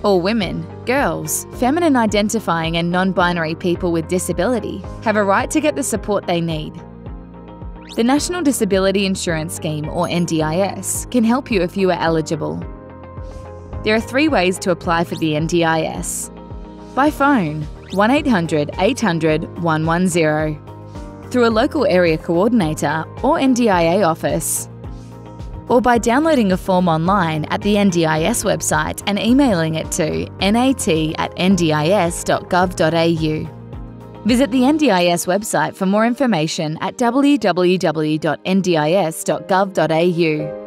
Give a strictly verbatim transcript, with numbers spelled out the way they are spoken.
All women, girls, feminine identifying and non-binary people with disability have a right to get the support they need. The National Disability Insurance Scheme, or N D I S, can help you if you are eligible. There are three ways to apply for the N D I S. By phone, one eight hundred eight hundred one one zero, through a local area coordinator or N D I A office, or by downloading a form online at the N D I S website and emailing it to nat at n d i s dot gov dot a u. Visit the N D I S website for more information at w w w dot n d i s dot gov dot a u.